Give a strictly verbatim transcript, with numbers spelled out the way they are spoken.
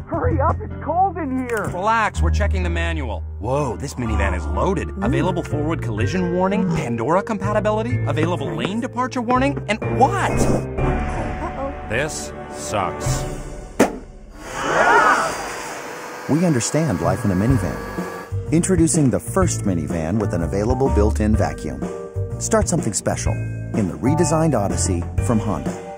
Hurry up, it's cold in here! Relax, we're checking the manual. Whoa, this minivan is loaded. Available forward collision warning, Pandora compatibility, available lane departure warning, and what? Uh-oh. This sucks. We understand life in a minivan. Introducing the first minivan with an available built-in vacuum. Start something special in the redesigned Odyssey from Honda.